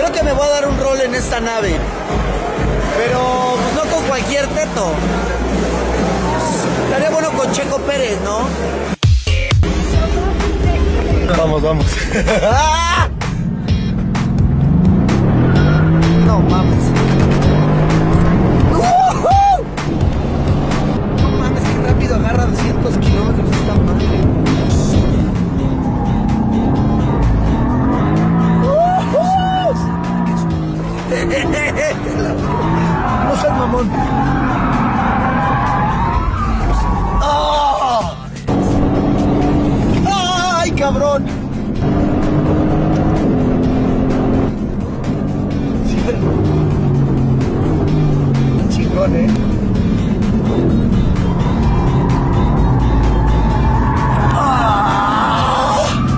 Creo que me voy a dar un rol en esta nave. Pero pues no con cualquier teto. Estaría bueno con Checo Pérez, ¿no? Vamos, vamos.